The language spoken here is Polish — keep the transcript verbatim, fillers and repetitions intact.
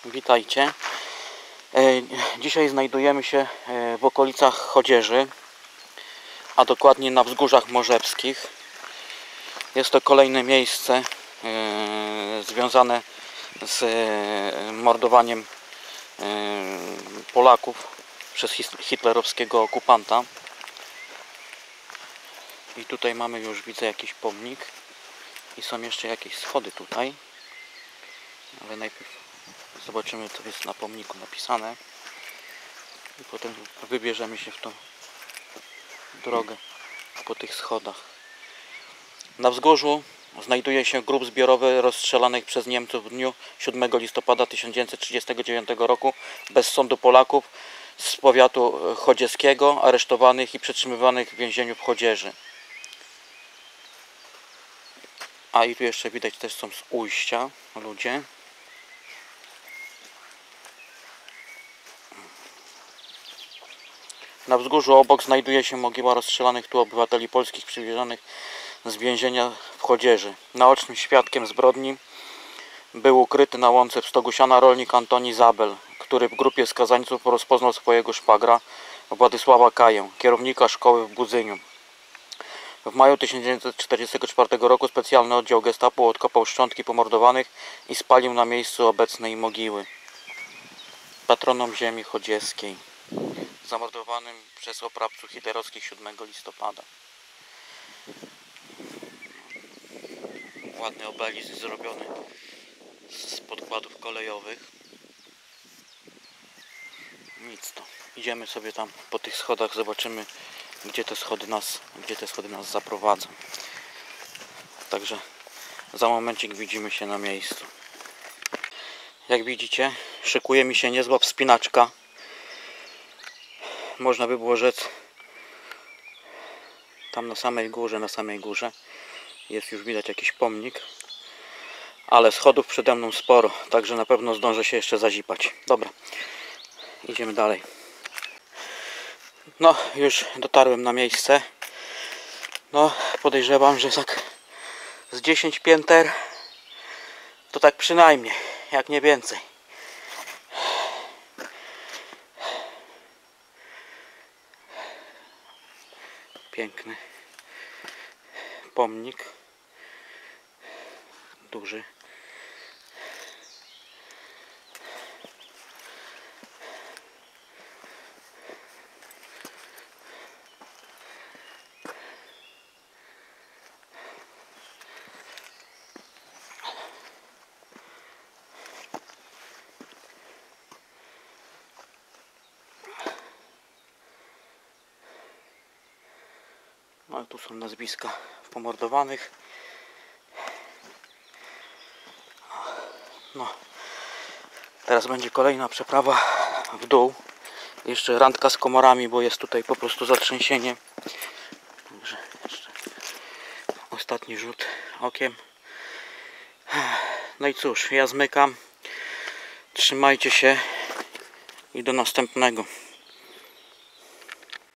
Witajcie. Dzisiaj znajdujemy się w okolicach Chodzieży, a dokładnie na wzgórzach morzewskich. Jest to kolejne miejsce związane z mordowaniem Polaków przez hitlerowskiego okupanta. I tutaj mamy już, widzę, jakiś pomnik i są jeszcze jakieś schody tutaj, ale najpierw zobaczymy, co jest na pomniku napisane i potem wybierzemy się w tą drogę po tych schodach. Na wzgórzu znajduje się grób zbiorowy rozstrzelanych przez Niemców w dniu siódmego listopada tysiąc dziewięćset trzydziestego dziewiątego roku bez sądu Polaków z powiatu chodzieskiego, aresztowanych i przetrzymywanych w więzieniu w Chodzieży. A i tu jeszcze widać, też są z ujścia ludzie. Na wzgórzu obok znajduje się mogiła rozstrzelanych tu obywateli polskich przywiezionych z więzienia w Chodzieży. Naocznym świadkiem zbrodni był ukryty na łące w stogu siana rolnik Antoni Zabel, który w grupie skazańców rozpoznał swojego szwagra Władysława Kaję, kierownika szkoły w Budzyniu. W maju tysiąc dziewięćset czterdziestego czwartego roku specjalny oddział gestapo odkopał szczątki pomordowanych i spalił na miejscu obecnej mogiły. Patronom ziemi chodzieskiej, zamordowanym przez oprawców hitlerowskich siódmego listopada. Ładny obelisk zrobiony z podkładów kolejowych. Nic to. Idziemy sobie tam po tych schodach, zobaczymy, gdzie te schody nas, gdzie te schody nas zaprowadzą. Także za momencik widzimy się na miejscu. Jak widzicie, szykuje mi się niezła wspinaczka. Można by było rzec, tam na samej górze, na samej górze jest już widać jakiś pomnik, ale schodów przede mną sporo, także na pewno zdążę się jeszcze zazipać. Dobra, idziemy dalej. No, już dotarłem na miejsce. No, podejrzewam, że tak z dziesięć pięter to tak przynajmniej, jak nie więcej. Piękny pomnik, duży. No, tu są nazwiska pomordowanych. No, teraz będzie kolejna przeprawa w dół. Jeszcze randka z komorami, bo jest tutaj po prostu zatrzęsienie. Także jeszcze ostatni rzut okiem. No i cóż, ja zmykam. Trzymajcie się i do następnego.